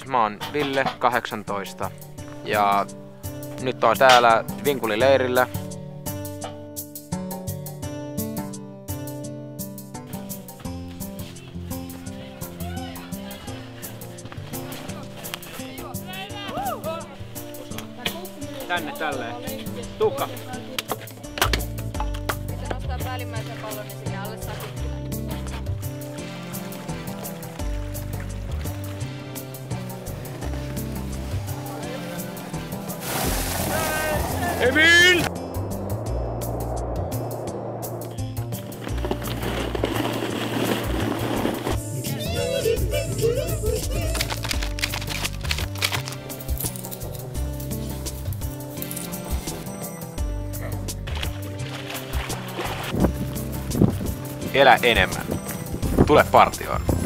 Mä oon Ville, 18. Ja nyt on täällä Vinkulileirillä. Tänne tälleen. Tuukka! Sitten nostaa päällimmäisen pallon, niin sinne alle saa tikkilän. Emil! Elä enemmän. Tule partioon.